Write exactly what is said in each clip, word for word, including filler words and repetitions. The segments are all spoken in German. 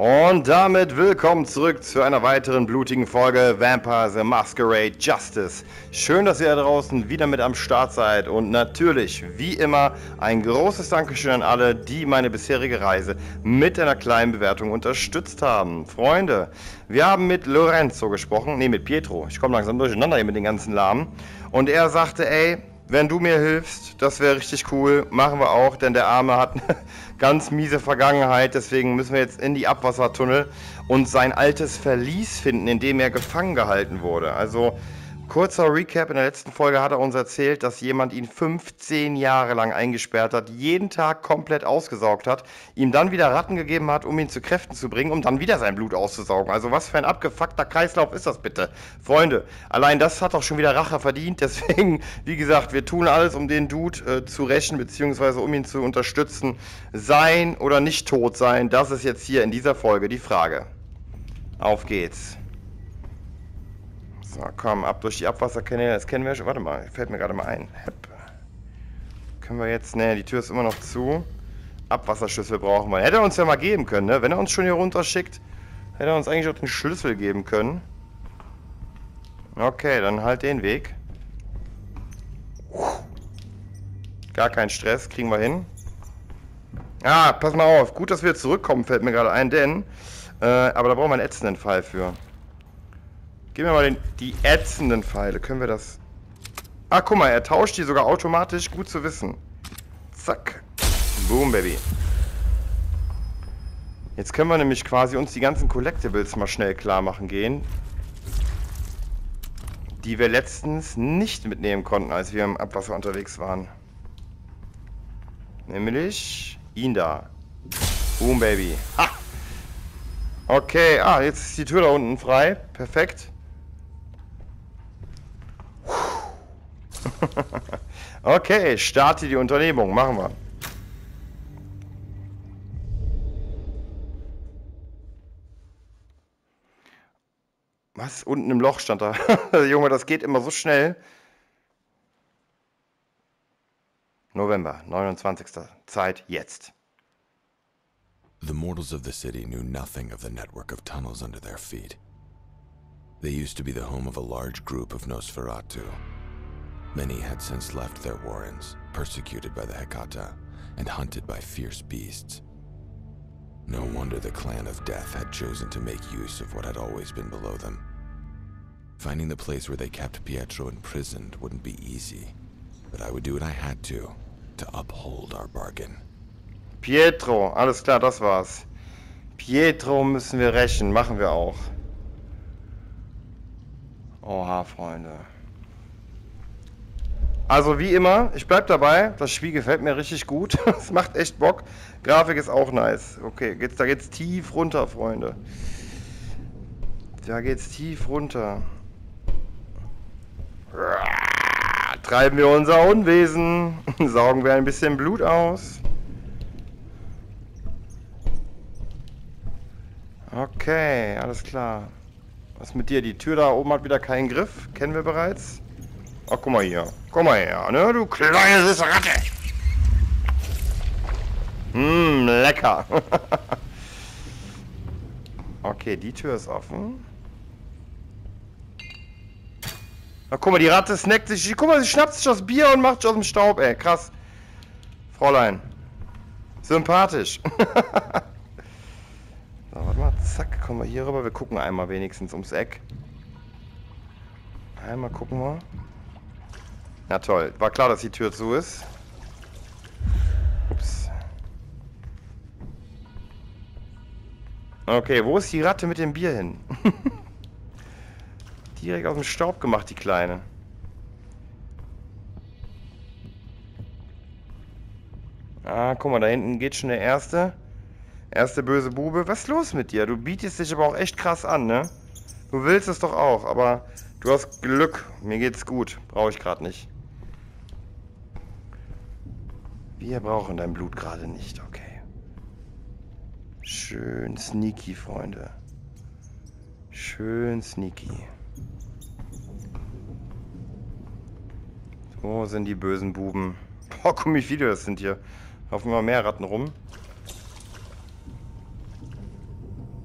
Und damit willkommen zurück zu einer weiteren blutigen Folge Vampire the Masquerade Justice. Schön, dass ihr da draußen wieder mit am Start seid und natürlich, wie immer, ein großes Dankeschön an alle, die meine bisherige Reise mit einer kleinen Bewertung unterstützt haben. Freunde, wir haben mit Lorenzo gesprochen, ne mit Pietro, ich komme langsam durcheinander hier mit den ganzen Namen. Und er sagte, ey, wenn du mir hilfst, das wäre richtig cool, machen wir auch, denn der Arme hat eine ganz miese Vergangenheit, deswegen müssen wir jetzt in die Abwassertunnel und sein altes Verlies finden, in dem er gefangen gehalten wurde. Also, kurzer Recap, in der letzten Folge hat er uns erzählt, dass jemand ihn fünfzehn Jahre lang eingesperrt hat, jeden Tag komplett ausgesaugt hat, ihm dann wieder Ratten gegeben hat, um ihn zu Kräften zu bringen, um dann wieder sein Blut auszusaugen. Also was für ein abgefuckter Kreislauf ist das bitte? Freunde, allein das hat doch schon wieder Rache verdient, deswegen, wie gesagt, wir tun alles, um den Dude äh, zu rächen, beziehungsweise um ihn zu unterstützen. Sein oder nicht tot sein, das ist jetzt hier in dieser Folge die Frage. Auf geht's. So, komm, ab durch die Abwasserkanäle, das kennen wir schon. Warte mal, fällt mir gerade mal ein. Hepp. Können wir jetzt, ne, die Tür ist immer noch zu. Abwasserschlüssel brauchen wir. Hätte er uns ja mal geben können, ne? Wenn er uns schon hier runter schickt, hätte er uns eigentlich auch den Schlüssel geben können. Okay, dann halt den Weg. Gar kein Stress, kriegen wir hin. Ah, pass mal auf. Gut, dass wir zurückkommen, fällt mir gerade ein, denn... Äh, aber da brauchen wir einen ätzenden Pfeil für. Gib mir mal den, die ätzenden Pfeile. Können wir das... Ah, guck mal, er tauscht die sogar automatisch. Gut zu wissen. Zack. Boom, Baby. Jetzt können wir nämlich quasi uns die ganzen Collectibles mal schnell klar machen gehen. Die wir letztens nicht mitnehmen konnten, als wir im Abwasser unterwegs waren. Nämlich ihn da. Boom, Baby. Ha! Okay, ah, jetzt ist die Tür da unten frei. Perfekt. Okay, starte die Unternehmung. Machen wir. Was? Unten im Loch stand da. Junge, das geht immer so schnell. November, neunundzwanzigster Zeit jetzt. The mortals of the city knew nothing of the network of tunnels under their feet. They used to be the home of a large group of Nosferatu. Many had since left their warrens, persecuted by the Hekata and hunted by fierce beasts. No wonder the clan of death had chosen to make use of what had always been below them. Finding the place where they kept Pietro imprisoned wouldn't be easy, but I would do what I had to, to uphold our bargain. Pietro, alles klar, das war's. Pietro müssen wir rächen, machen wir auch. Oha, Freunde. Also wie immer, ich bleib dabei, das Spiel gefällt mir richtig gut. Es macht echt Bock. Grafik ist auch nice. Okay, geht's, da geht's tief runter, Freunde. Da geht's tief runter. Treiben wir unser Unwesen. Saugen wir ein bisschen Blut aus. Okay, alles klar. Was mit dir? Die Tür da oben hat wieder keinen Griff. Kennen wir bereits. Ach, guck mal hier. Komm mal her, ne? Du kleine süße Ratte. Mmm, lecker. Okay, die Tür ist offen. Ach, guck mal, die Ratte snackt sich. Guck mal, sie schnappt sich das Bier und macht sich aus dem Staub, ey. Krass. Fräulein. Sympathisch. So, warte mal, zack, kommen wir hier rüber. Wir gucken einmal wenigstens ums Eck. Einmal gucken wir. Na toll, war klar, dass die Tür zu ist. Ups. Okay, wo ist die Ratte mit dem Bier hin? Direkt aus dem Staub gemacht, die Kleine. Ah, guck mal, da hinten geht schon der erste. Erste böse Bube. Was ist los mit dir? Du bietest dich aber auch echt krass an, ne? Du willst es doch auch, aber du hast Glück. Mir geht's gut. Brauche ich gerade nicht. Wir brauchen dein Blut gerade nicht, okay. Schön sneaky, Freunde. Schön sneaky. Wo sind die bösen Buben? Boah, guck, wie viele das sind hier. Laufen immer mehr Ratten rum.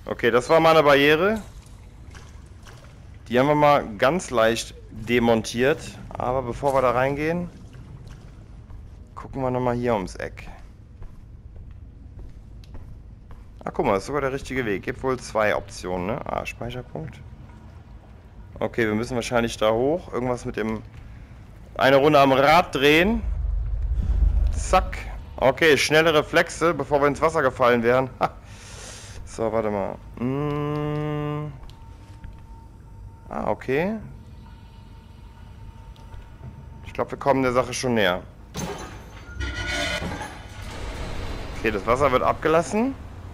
Okay, das war mal eine Barriere. Die haben wir mal ganz leicht demontiert. Aber bevor wir da reingehen, gucken wir nochmal hier ums Eck. Ah, guck mal, das ist sogar der richtige Weg. Gibt wohl zwei Optionen, ne? Ah, Speicherpunkt. Okay, wir müssen wahrscheinlich da hoch. Irgendwas mit dem... Eine Runde am Rad drehen. Zack. Okay, schnelle Reflexe, bevor wir ins Wasser gefallen wären. Ha. So, warte mal. Mm. Ah, okay. Ich glaube, wir kommen der Sache schon näher. Okay, das Wasser wird abgelassen.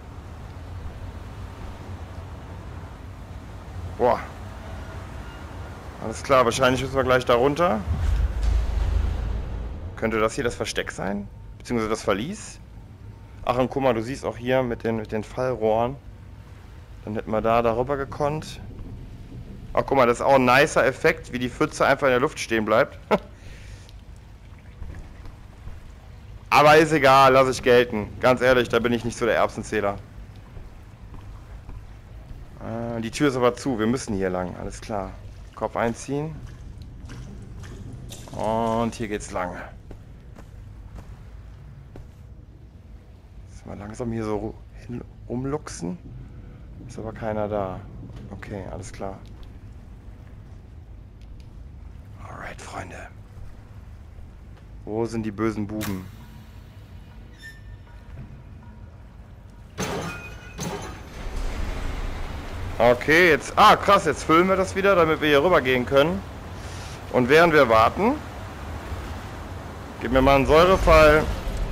Boah. Alles klar, wahrscheinlich müssen wir gleich da runter. Könnte das hier das Versteck sein? Beziehungsweise das Verlies? Ach, und guck mal, du siehst auch hier mit den, mit den Fallrohren. Dann hätten wir da darüber gekonnt. Ach, guck mal, das ist auch ein nicer Effekt, wie die Pfütze einfach in der Luft stehen bleibt. Aber ist egal, lasse ich gelten. Ganz ehrlich, da bin ich nicht so der Erbsenzähler. Äh, die Tür ist aber zu, wir müssen hier lang, alles klar. Kopf einziehen. Und hier geht's lang. Mal langsam hier so hin rumluchsen. Ist aber keiner da. Okay, alles klar. Alright, Freunde. Wo sind die bösen Buben? Okay, jetzt... Ah, krass, jetzt füllen wir das wieder, damit wir hier rüber gehen können. Und während wir warten... Gib mir mal einen Säurefall.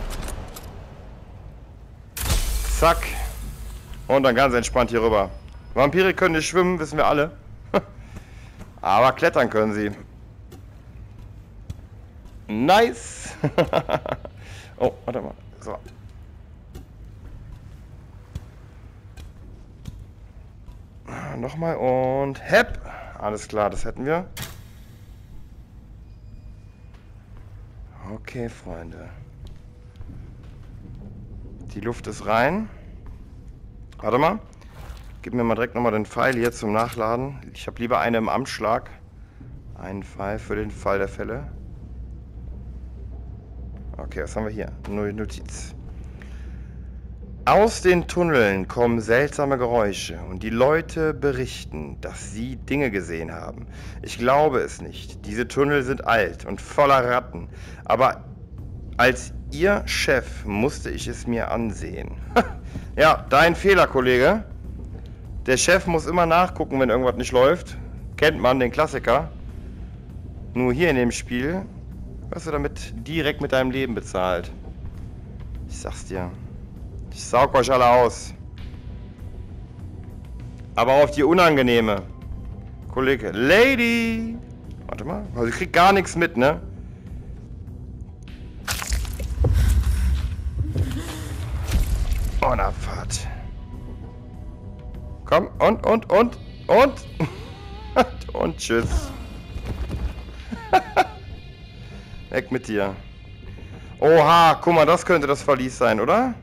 Zack. Und dann ganz entspannt hier rüber. Vampire können nicht schwimmen, wissen wir alle. Aber klettern können sie. Nice. Oh, warte mal. So. Nochmal und hepp. Alles klar, das hätten wir. Okay, Freunde. Die Luft ist rein. Warte mal. Gib mir mal direkt nochmal den Pfeil hier zum Nachladen. Ich habe lieber eine im Anschlag. Einen Pfeil für den Fall der Fälle. Okay, was haben wir hier? Neue Notiz. Aus den Tunneln kommen seltsame Geräusche und die Leute berichten, dass sie Dinge gesehen haben. Ich glaube es nicht. Diese Tunnel sind alt und voller Ratten. Aber als Ihr Chef musste ich es mir ansehen. Ja, dein Fehler, Kollege. Der Chef muss immer nachgucken, wenn irgendwas nicht läuft. Kennt man, den Klassiker. Nur hier in dem Spiel wirst du damit direkt mit deinem Leben bezahlt. Ich sag's dir. Ich saug euch alle aus. Aber auf die unangenehme. Kollege. Lady! Warte mal. Also ich krieg gar nichts mit, ne? Oh, na, Fahrt. Komm, und, und, und, und. Und tschüss. Weg mit dir. Oha, guck mal, das könnte das Verlies sein, oder?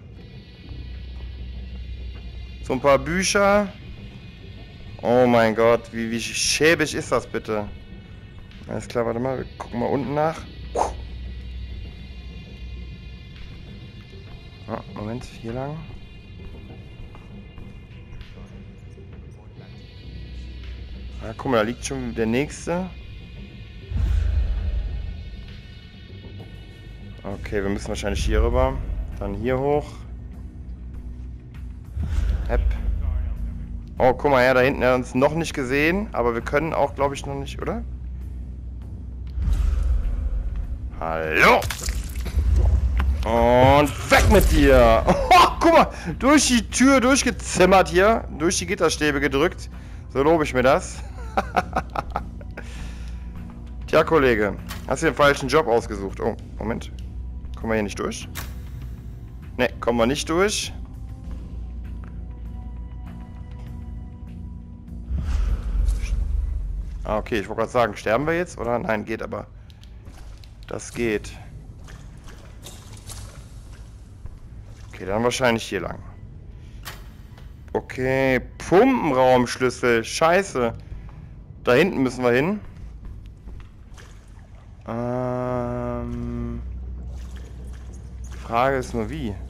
So ein paar Bücher. Oh mein Gott, wie, wie schäbig ist das bitte? Alles klar, warte mal, wir gucken mal unten nach. Ah, Moment, hier lang. Ah, guck mal, da liegt schon der nächste. Okay, wir müssen wahrscheinlich hier rüber. Dann hier hoch. Hepp. Oh, guck mal her, da hinten, er hat uns noch nicht gesehen. Aber wir können auch, glaube ich, noch nicht, oder? Hallo! Und weg mit dir! Oh, guck mal, durch die Tür durchgezimmert hier. Durch die Gitterstäbe gedrückt. So lobe ich mir das. Tja, Kollege. Hast du den falschen Job ausgesucht? Oh, Moment. Kommen wir hier nicht durch? Ne, kommen wir nicht durch. Ah, okay, ich wollte gerade sagen, sterben wir jetzt? Oder? Nein, geht aber. Das geht. Okay, dann wahrscheinlich hier lang. Okay, Pumpenraumschlüssel. Scheiße. Da hinten müssen wir hin. Ähm... Frage ist nur wie.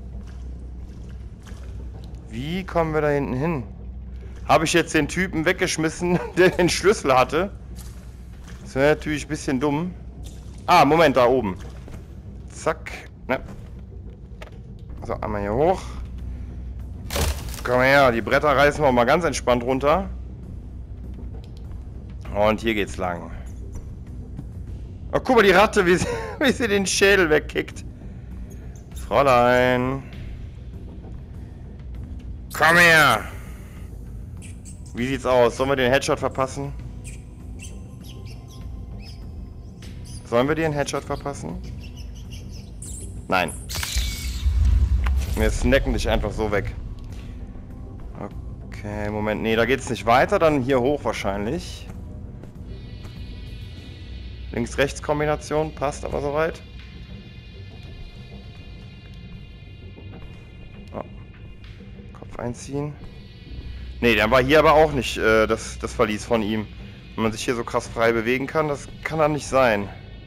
Wie kommen wir da hinten hin? Habe ich jetzt den Typen weggeschmissen, der den Schlüssel hatte? Das wäre natürlich ein bisschen dumm. Ah, Moment, da oben. Zack. Ne. So, einmal hier hoch. Komm her, die Bretter reißen wir mal ganz entspannt runter. Und hier geht's lang. Oh, guck mal, die Ratte, wie sie, wie sie den Schädel wegkickt. Fräulein. Komm her. Wie sieht's aus? Sollen wir den Headshot verpassen? Sollen wir den Headshot verpassen? Nein. Wir snacken dich einfach so weg. Okay, Moment. Nee, da geht's nicht weiter. Dann hier hoch wahrscheinlich. Links-Rechts-Kombination. Passt aber soweit. Oh. Kopf einziehen. Nee, der war hier aber auch nicht äh, das, das Verlies von ihm. Wenn man sich hier so krass frei bewegen kann, das kann doch nicht sein.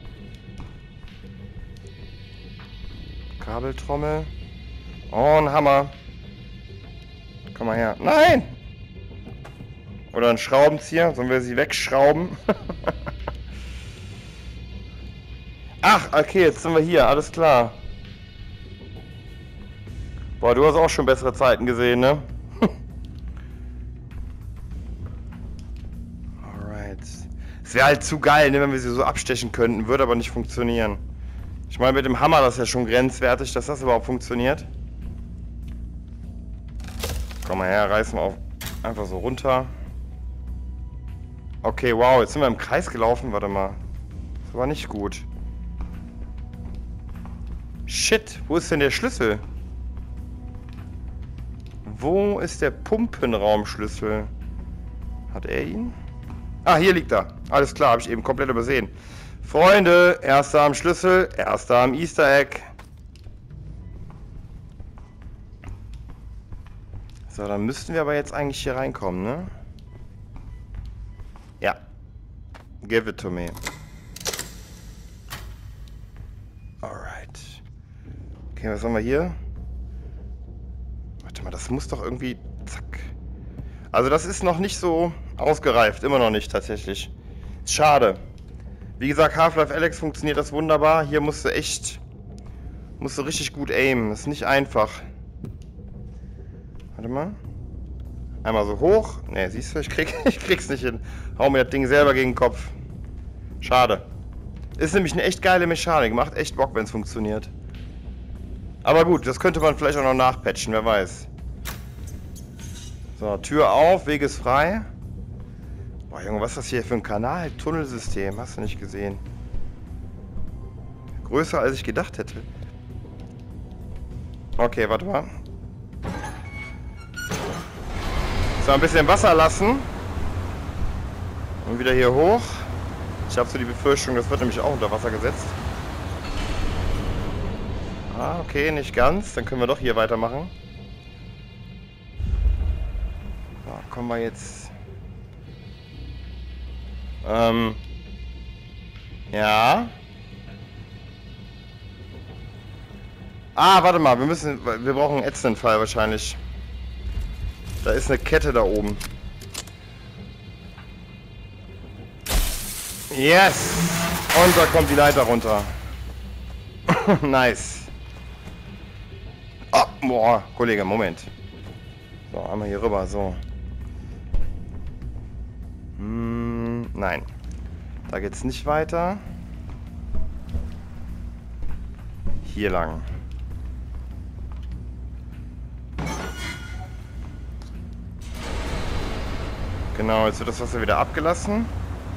Kabeltrommel. Oh, ein Hammer. Komm mal her. Nein! Oder ein Schraubenzieher. Sollen wir sie wegschrauben? Ach, okay, jetzt sind wir hier. Alles klar. Boah, du hast auch schon bessere Zeiten gesehen, ne? Alright. Es wäre halt zu geil, ne, wenn wir sie so abstechen könnten. Würde aber nicht funktionieren. Ich meine, mit dem Hammer, das ist ja schon grenzwertig, dass das überhaupt funktioniert. Komm mal her, reißen wir auf. Einfach so runter. Okay, wow, jetzt sind wir im Kreis gelaufen. Warte mal. Das war nicht gut. Shit, wo ist denn der Schlüssel? Wo ist der Pumpenraumschlüssel? Hat er ihn? Ah, hier liegt er. Alles klar, habe ich eben komplett übersehen. Freunde, erster am Schlüssel, erster am Easter Egg. So, dann müssten wir aber jetzt eigentlich hier reinkommen, ne? Ja. Give it to me. Alright. Okay, was haben wir hier? Warte mal, das muss doch irgendwie... Zack. Also das ist noch nicht so ausgereift. Immer noch nicht, tatsächlich. Schade. Wie gesagt, Half-Life Alyx funktioniert das wunderbar. Hier musst du echt... Musst du richtig gut aimen. Das ist nicht einfach. Warte mal. Einmal so hoch. Ne, siehst du, ich, krieg, ich krieg's nicht hin. Hau mir das Ding selber gegen den Kopf. Schade. Ist nämlich eine echt geile Mechanik. Macht echt Bock, wenn es funktioniert. Aber gut, das könnte man vielleicht auch noch nachpatchen, wer weiß. So, Tür auf, Weg ist frei. Boah, Junge, was ist das hier für ein Kanal? Tunnelsystem, hast du nicht gesehen. Größer, als ich gedacht hätte. Okay, warte mal. So, ein bisschen Wasser lassen. Und wieder hier hoch. Ich habe so die Befürchtung, das wird nämlich auch unter Wasser gesetzt. Ah, okay, nicht ganz. Dann können wir doch hier weitermachen. So, kommen wir jetzt... Ähm... Ja... Ah, warte mal, wir müssen... Wir brauchen einen ätzenden Fall wahrscheinlich. Da ist eine Kette da oben. Yes! Und da kommt die Leiter runter. Nice. Oh, boah, Kollege, Moment. So, einmal hier rüber, so. Hm, nein. Da geht's nicht weiter. Hier lang. Genau, jetzt wird das Wasser wieder abgelassen.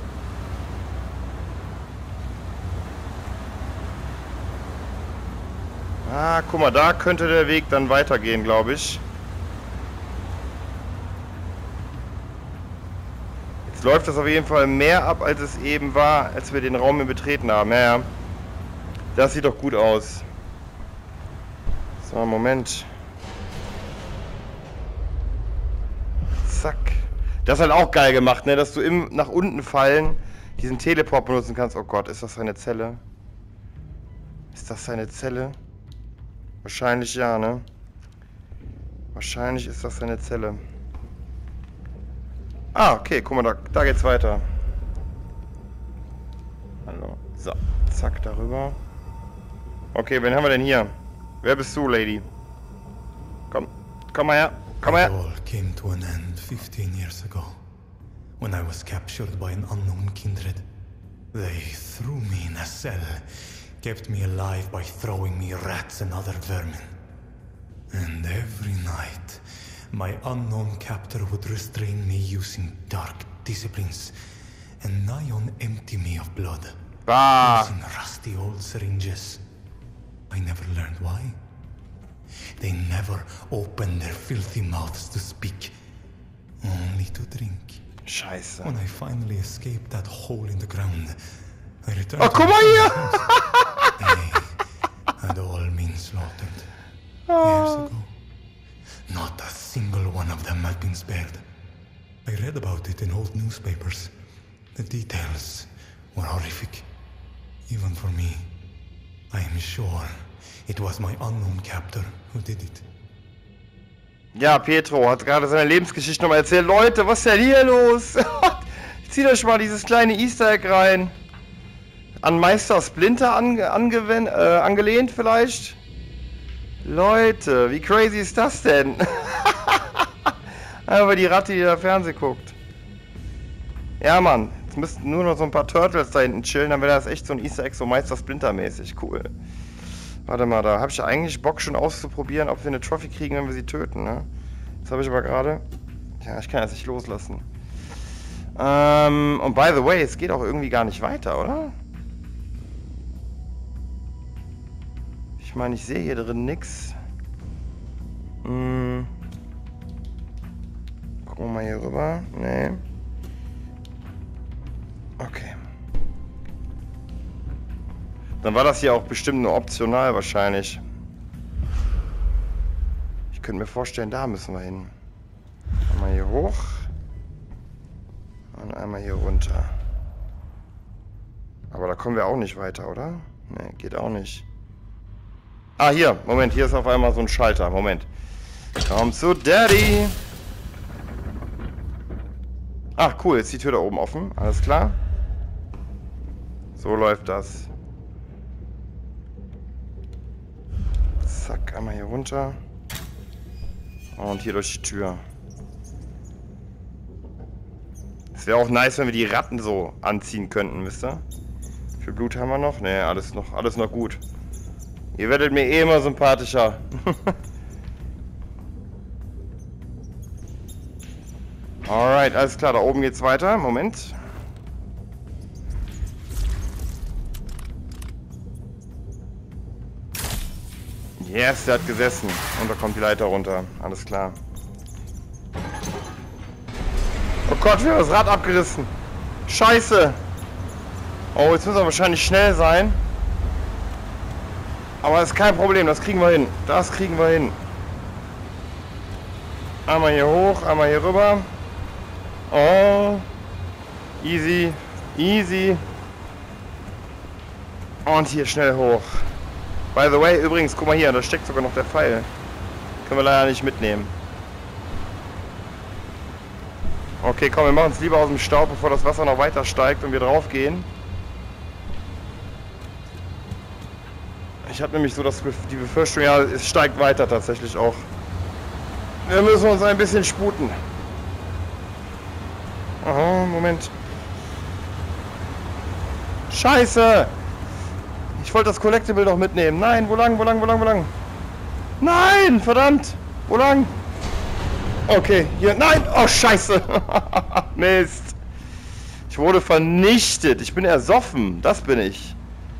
Ah, guck mal, da könnte der Weg dann weitergehen, glaube ich. Jetzt läuft das auf jeden Fall mehr ab, als es eben war, als wir den Raum hier betreten haben. Ja, ja. Das sieht doch gut aus. So, Moment. Zack. Das ist halt auch geil gemacht, ne? Dass du im nach unten fallen diesen Teleport benutzen kannst. Oh Gott, ist das seine Zelle? Ist das seine Zelle? Wahrscheinlich ja, ne? Wahrscheinlich ist das seine Zelle. Ah, okay, guck mal, da, da geht's weiter. Hallo. So, zack, darüber. Okay, wen haben wir denn hier? Wer bist du, Lady? Komm, komm mal her, komm mal her. It all came to an end fifteen years ago, when I was captured by an unknown kindred. They threw me in a cell, kept me alive by throwing me rats and other vermin. And every night, my unknown captor would restrain me using dark disciplines and nigh on empty me of blood. Bah. Using rusty old syringes. I never learned why. They never opened their filthy mouths to speak, only to drink. Scheiße. When I finally escaped that hole in the ground, I returned. Oh, guck mal hier! They had all been slaughtered years ago. Not a single one of them had been spared. I read about it in old newspapers. The details were horrific, even for me. I am sure it was my unknown captor who did it. Ja, Pietro hat gerade seine Lebensgeschichte nochmal erzählt. Leute, was ist denn hier los? Zieht euch mal dieses kleine Easter Egg rein. An Meister Splinter ange angewen äh, angelehnt vielleicht? Leute, wie crazy ist das denn? Aber die Ratte, die da Fernsehen guckt. Ja, Mann. Jetzt müssten nur noch so ein paar Turtles da hinten chillen, dann wäre das echt so ein Easter Egg, so Meister Splinter-mäßig. Cool. Warte mal, da habe ich eigentlich Bock schon auszuprobieren, ob wir eine Trophy kriegen, wenn wir sie töten, ne? Das habe ich aber gerade... Ja, ich kann jetzt nicht loslassen. Ähm, und by the way, es geht auch irgendwie gar nicht weiter, oder? Ich meine, ich sehe hier drin nix. Hm. Gucken wir mal hier rüber. Nee. Okay. Dann war das hier auch bestimmt nur optional wahrscheinlich. Ich könnte mir vorstellen, da müssen wir hin. Einmal hier hoch. Und einmal hier runter. Aber da kommen wir auch nicht weiter, oder? Ne, geht auch nicht. Ah, hier. Moment, hier ist auf einmal so ein Schalter. Moment. Komm zu Daddy. Ach, cool. Jetzt ist die Tür da oben offen. Alles klar. So läuft das. Zack, einmal hier runter. Und hier durch die Tür. Es wäre auch nice, wenn wir die Ratten so anziehen könnten, wisst ihr? Wie viel Blut haben wir noch? Ne, alles noch, alles noch gut. Ihr werdet mir eh immer sympathischer. Alright, alles klar, da oben geht's weiter. Moment. Yes, der hat gesessen. Und da kommt die Leiter runter. Alles klar. Oh Gott, wir haben das Rad abgerissen. Scheiße. Oh, jetzt müssen wir wahrscheinlich schnell sein. Aber das ist kein Problem, das kriegen wir hin. Das kriegen wir hin. Einmal hier hoch, einmal hier rüber. Oh. Easy. Easy. Und hier schnell hoch. By the way, übrigens, guck mal hier, da steckt sogar noch der Pfeil. Können wir leider nicht mitnehmen. Okay, komm, wir machen es lieber aus dem Staub, bevor das Wasser noch weiter steigt und wir drauf gehen. Ich habe nämlich so das, die Befürchtung, ja, es steigt weiter tatsächlich auch. Wir müssen uns ein bisschen sputen. Aha, Moment. Scheiße! Ich wollte das Collectible doch mitnehmen. Nein, wo lang, wo lang, wo lang, wo lang? Nein, verdammt! Wo lang? Okay, hier, nein! Oh, scheiße! Mist! Ich wurde vernichtet. Ich bin ersoffen. Das bin ich.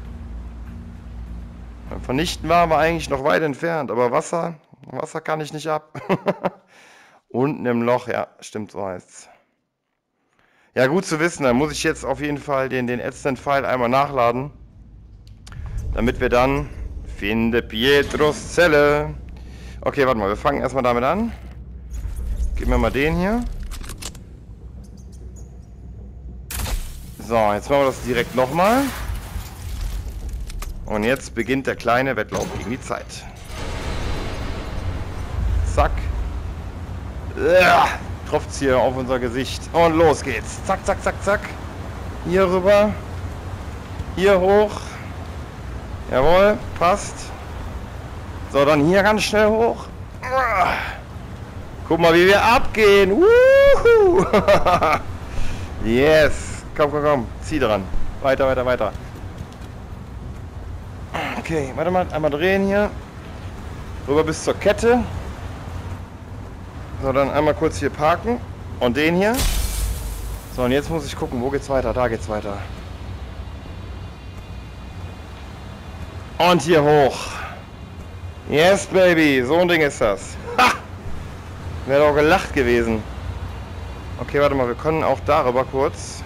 Vernichten war aber eigentlich noch weit entfernt. Aber Wasser, Wasser kann ich nicht ab. Unten im Loch, ja, stimmt, so heißt's. Ja, gut zu wissen. Dann muss ich jetzt auf jeden Fall den, den ätzenden Pfeil einmal nachladen. Damit wir dann... Finde Pietros Zelle. Okay, warte mal, wir fangen erstmal damit an. Gib mir mal den hier. So, jetzt machen wir das direkt nochmal. Und jetzt beginnt der kleine Wettlauf gegen die Zeit. Zack. Ja, tropft's hier auf unser Gesicht. Und los geht's. Zack, zack, zack, zack. Hier rüber. Hier hoch. Jawohl, passt. So, dann hier ganz schnell hoch. Guck mal, wie wir abgehen. Wuhu. Yes. Komm, komm, komm. Zieh dran. Weiter, weiter, weiter. Okay, warte mal. Einmal drehen hier. Rüber bis zur Kette. So, dann einmal kurz hier parken. Und den hier. So, und jetzt muss ich gucken, wo geht's weiter? Da geht's weiter. Und hier hoch. Yes, baby. So ein Ding ist das. Ha! Wäre doch gelacht gewesen. Okay, warte mal. Wir können auch darüber kurz.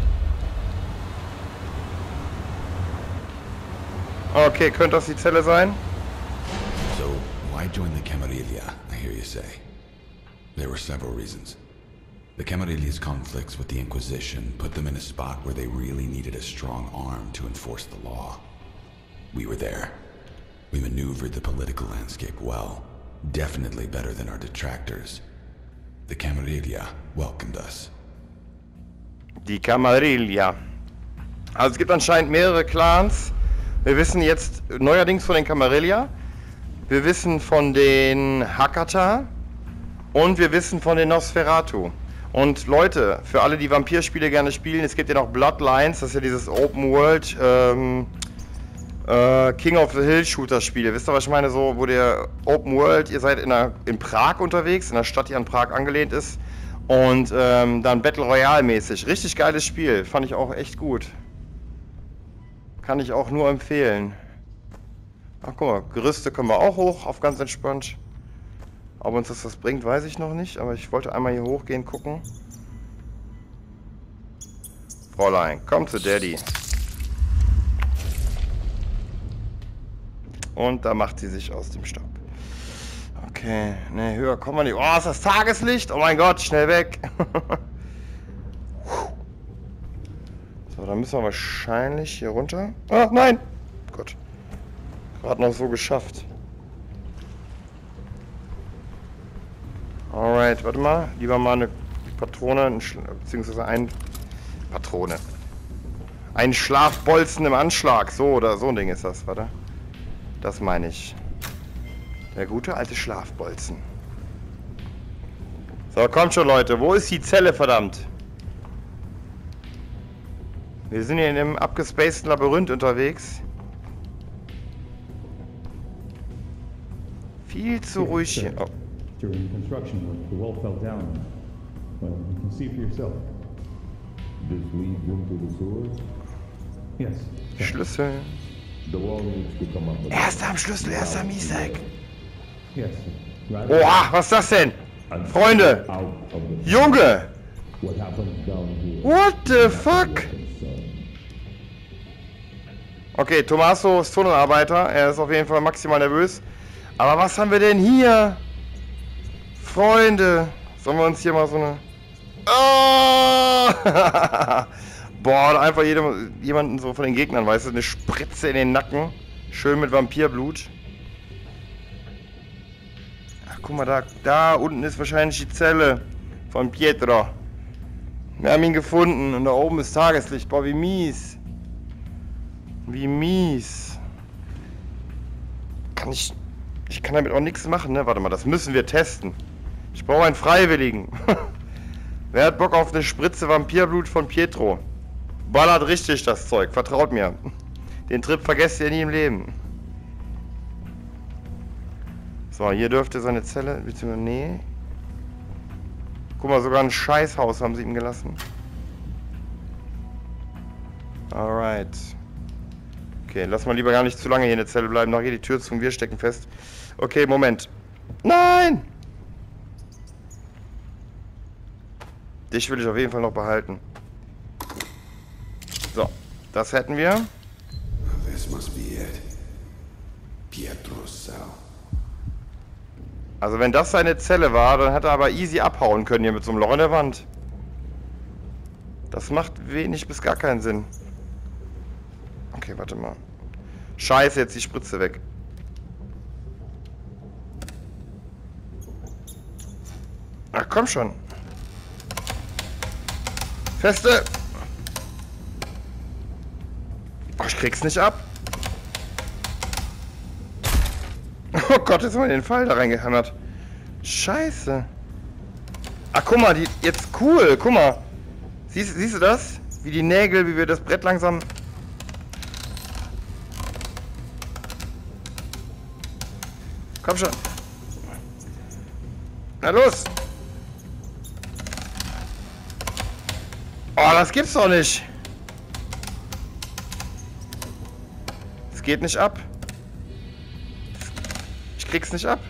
Okay, könnte das die Zelle sein? So, why join the Camarilla, I hear you say? There were several reasons. The Camarilla's conflicts with the Inquisition put them in a spot where they really needed a strong arm to enforce the law. We were there. We maneuvered the political landscape well. Definitely better than our detractors. The Camarilla welcomed us. Die Camarilla. Also es gibt anscheinend mehrere Clans. Wir wissen jetzt neuerdings von den Camarilla. Wir wissen von den Hakata. Und wir wissen von den Nosferatu. Und Leute, für alle, die Vampirspiele gerne spielen, es gibt ja noch Bloodlines. Das ist ja dieses Open World ähm, äh, King of the Hill Shooter Spiel. Wisst ihr, was ich meine? So, wo der Open World, ihr seid in, einer, in Prag unterwegs, in einer Stadt, die an Prag angelehnt ist. Und ähm, dann Battle Royale mäßig. Richtig geiles Spiel. Fand ich auch echt gut. Kann ich auch nur empfehlen. Ach guck mal, Gerüste können wir auch hoch, auf ganz entspannt. Ob uns das was bringt, weiß ich noch nicht. Aber ich wollte einmal hier hochgehen, gucken. Fräulein, komm zu Daddy. Und da macht sie sich aus dem Staub. Okay, ne, höher kommen wir nicht. Oh, ist das Tageslicht? Oh mein Gott, schnell weg. So, dann müssen wir wahrscheinlich hier runter. Ah, nein! Gott. Gerade noch so geschafft. Alright, warte mal. Lieber mal eine Patrone, ein beziehungsweise ein... Patrone. Ein Schlafbolzen im Anschlag. So, oder so ein Ding ist das, warte. Das meine ich. Der gute alte Schlafbolzen. So, kommt schon, Leute. Wo ist die Zelle, verdammt? Wir sind hier in einem abgespaceden Labyrinth unterwegs. Viel zu ruhig hier. Oh. During construction work, the wall fell down. Well, you can see for yourself. This leads into the sewers? Yes. Schlüssel. The wall needs to come up with Erster am Schlüssel, erster am Easter-Egg. Yes. Right. Oha, was ist das denn? Freunde! out of the Junge! what happens down here. What the fuck? Okay, Tommaso ist Tunnelarbeiter. Er ist auf jeden Fall maximal nervös. Aber was haben wir denn hier? Freunde! Sollen wir uns hier mal so eine... Oh! Boah, einfach jedem, jemanden so von den Gegnern, weißt du, eine Spritze in den Nacken. Schön mit Vampirblut. Ach, guck mal, da, da unten ist wahrscheinlich die Zelle von Pietro. Wir haben ihn gefunden und da oben ist Tageslicht. Boah, wie mies. Wie mies. Kann ich... Ich kann damit auch nichts machen, ne? Warte mal, das müssen wir testen. Ich brauche einen Freiwilligen. Wer hat Bock auf eine Spritze Vampirblut von Pietro? Ballert richtig das Zeug, vertraut mir. Den Trip vergesst ihr nie im Leben. So, hier dürfte seine Zelle... Beziehungsweise, nee. Guck mal, sogar ein Scheißhaus haben sie ihm gelassen. Alright. Okay, lass mal lieber gar nicht zu lange hier in der Zelle bleiben. Nachher die Tür zu und wir stecken fest. Okay, Moment. Nein! Dich will ich auf jeden Fall noch behalten. So, das hätten wir. This must be it. Pietro's cell. Also wenn das seine Zelle war, dann hätte er aber easy abhauen können hier mit so einem Loch in der Wand. Das macht wenig bis gar keinen Sinn. Okay, warte mal. Scheiße, jetzt die Spritze weg. Ach, komm schon. Feste. Oh, ich krieg's nicht ab. Oh Gott, jetzt haben wir den Pfeil da reingehammert. Scheiße. Ach, guck mal, die, jetzt cool, guck mal. Siehst, siehst du das? Wie die Nägel, wie wir das Brett langsam... Komm schon. Na los. Oh, das gibt's doch nicht. Es geht nicht ab. Ich krieg's nicht ab.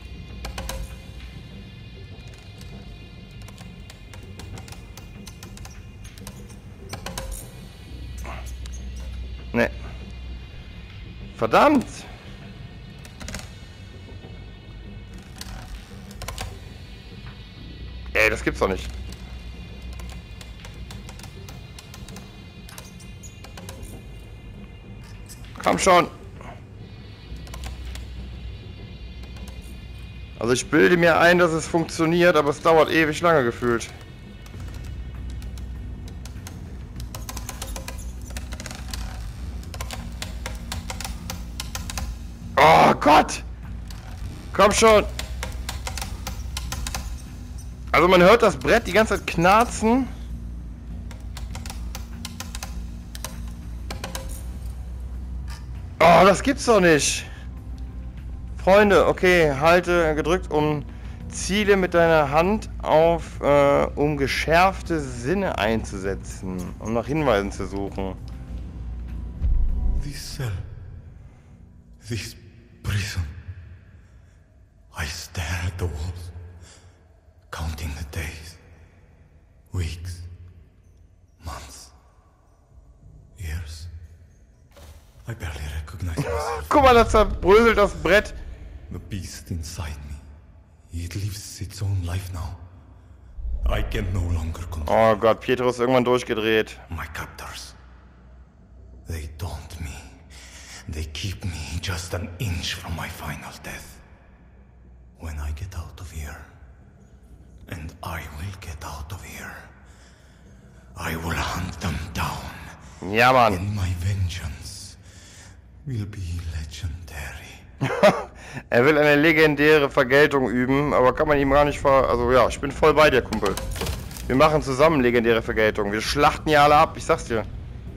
Nee. Verdammt. Ey, das gibt's doch nicht. Komm schon. Also ich bilde mir ein, dass es funktioniert, aber es dauert ewig lange gefühlt. Oh Gott! Komm schon! Also man hört das Brett die ganze Zeit knarzen. Oh, das gibt's doch nicht. Freunde, okay, halte gedrückt, um Ziele mit deiner Hand auf, äh, um geschärfte Sinne einzusetzen, um nach Hinweisen zu suchen. This cell, this prison. I stare at the walls, counting the days, weeks, months, years. I barely recognize myself. Guck mal, da zerbröselt das Brett. The beast inside me, it lives its own life now. I can no longer control. Oh Gott, Pietro ist irgendwann durchgedreht. My captors, they daunt me. They keep me just an inch from my final death. When I get out of here, and I will get out of here, I will hunt them down. Ja, Mann. And my vengeance will be legendary. Er will eine legendäre Vergeltung üben, aber kann man ihm gar nicht ver... Also ja, ich bin voll bei dir, Kumpel. Wir machen zusammen legendäre Vergeltung. Wir schlachten ja alle ab, ich sag's dir.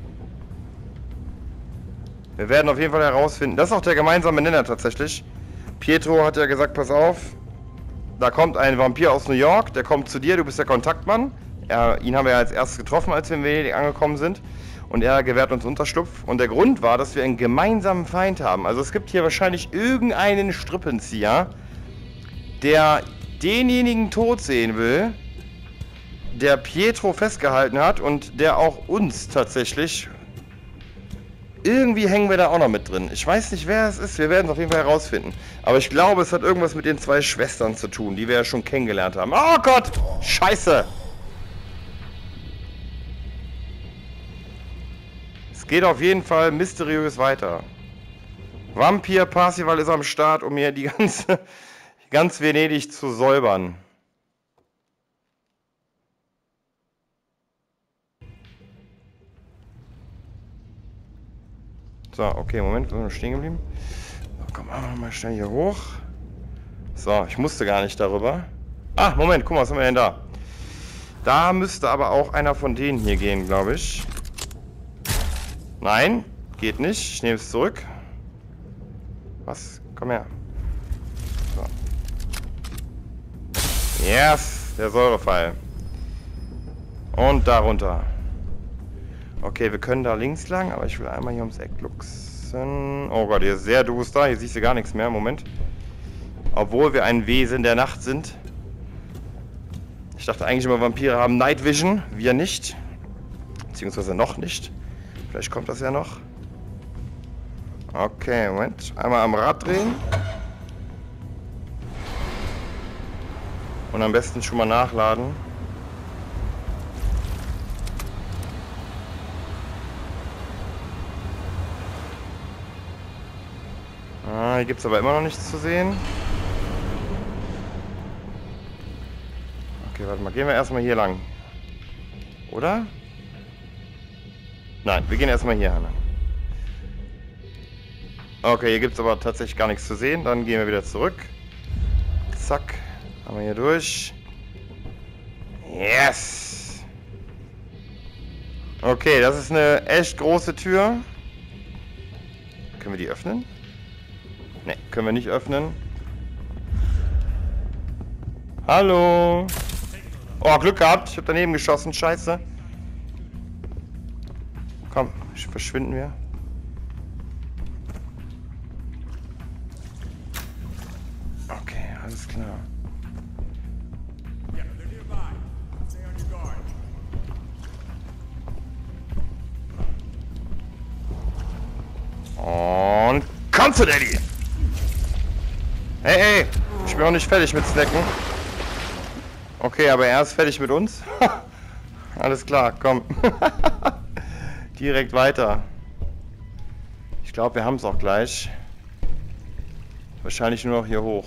Wir werden auf jeden Fall herausfinden. Das ist auch der gemeinsame Nenner tatsächlich. Pietro hat ja gesagt, pass auf. Da kommt ein Vampir aus New York, der kommt zu dir, du bist der Kontaktmann. Er, ihn haben wir ja als erstes getroffen, als wir in Venedig angekommen sind. Und er gewährt uns Unterschlupf. Und der Grund war, dass wir einen gemeinsamen Feind haben. Also es gibt hier wahrscheinlich irgendeinen Strippenzieher, der denjenigen tot sehen will, der Pietro festgehalten hat und der auch uns tatsächlich... Irgendwie hängen wir da auch noch mit drin. Ich weiß nicht, wer es ist. Wir werden es auf jeden Fall herausfinden. Aber ich glaube, es hat irgendwas mit den zwei Schwestern zu tun, die wir ja schon kennengelernt haben. Oh Gott! Scheiße! Es geht auf jeden Fall mysteriös weiter. Vampir Parzival ist am Start, um hier die ganze, ganz Venedig zu säubern. So, okay, Moment, wir sind stehen geblieben. So, komm, machen wir mal schnell hier hoch. So, ich musste gar nicht darüber. Ah, Moment, guck mal, was haben wir denn da? Da müsste aber auch einer von denen hier gehen, glaube ich. Nein, geht nicht. Ich nehme es zurück. Was? Komm her. So. Yes, der Säurefall. Und darunter. Okay, wir können da links lang, aber ich will einmal hier ums Eck luchsen. Oh Gott, hier ist sehr duster. Hier siehst du gar nichts mehr. Moment. Obwohl wir ein Wesen der Nacht sind. Ich dachte eigentlich immer, Vampire haben Night Vision. Wir nicht. Beziehungsweise noch nicht. Vielleicht kommt das ja noch. Okay, Moment. Einmal am Rad drehen. Und am besten schon mal nachladen. hier gibt es aber immer noch nichts zu sehen. Okay, warte mal. Gehen wir erstmal hier lang. Oder? Nein, wir gehen erstmal hier hin. Okay, hier gibt es aber tatsächlich gar nichts zu sehen. Dann gehen wir wieder zurück. Zack. Haben wir hier durch. Yes! Okay, das ist eine echt große Tür. Können wir die öffnen? Ne, können wir nicht öffnen. Hallo! Oh, Glück gehabt. Ich habe daneben geschossen. Scheiße. Komm, verschwinden wir. Okay, alles klar. Und komm zu Daddy! Hey, hey! Ich bin noch nicht fertig mit Snacken. Okay, aber er ist fertig mit uns. Alles klar, komm. Direkt weiter. Ich glaube, wir haben es auch gleich. Wahrscheinlich nur noch hier hoch.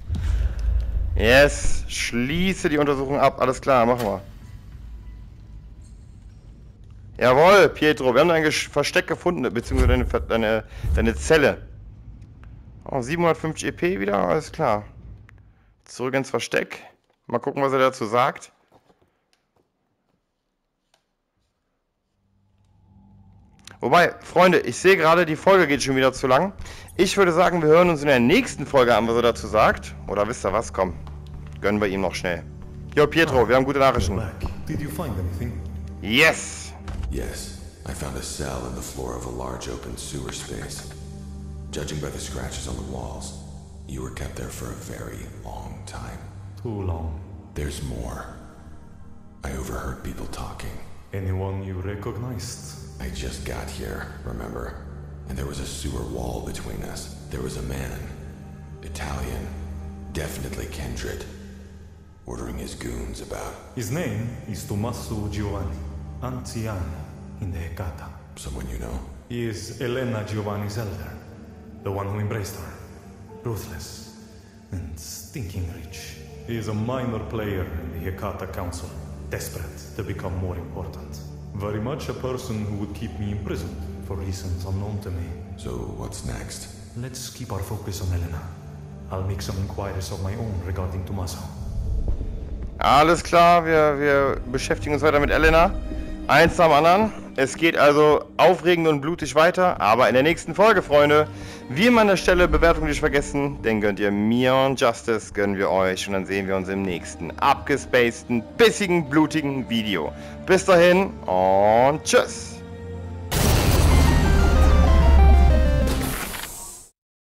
Yes! Schließe die Untersuchung ab. Alles klar, machen wir. Jawohl, Pietro, wir haben dein Versteck gefunden, beziehungsweise deine, deine, deine Zelle. Oh, siebenhundertfünfzig E P wieder, alles klar. Zurück ins Versteck. Mal gucken, was er dazu sagt. Wobei, Freunde, ich sehe gerade, die Folge geht schon wieder zu lang. Ich würde sagen, wir hören uns in der nächsten Folge an, was er dazu sagt. Oder wisst ihr was? Komm, gönnen wir ihm noch schnell. Jo, Pietro, wir haben gute Nachrichten. Did you find anything? Yes! Yes, I found a cell in the floor of a large open sewer space. Judging by the scratches on the walls, you were kept there for a very long time. Too long. There's more. I overheard people talking. Anyone you recognized? I just got here, remember? And there was a sewer wall between us. There was a man, Italian, definitely kindred, ordering his goons about. His name is Tommaso Giovanni, Anziano in the Hecata. Someone you know? He is Elena Giovanni's elder, the one who embraced her. Ruthless and stinking rich. He is a minor player in the Hecata Council, desperate to become more important. Very much a person who would keep me imprisoned for reasons unknown to me. So what's next? Let's keep our focus on Elena. I'll make some inquiries of my own regarding Tommaso. Alles klar, wir, wir beschäftigen uns weiter mit Elena. Eins am anderen. Es geht also aufregend und blutig weiter, aber in der nächsten Folge, Freunde. Wie immer an der Stelle, Bewertung nicht vergessen, den gönnt ihr mir und Justice, gönnen wir euch und dann sehen wir uns im nächsten abgespaceden, bissigen, blutigen Video. Bis dahin und tschüss!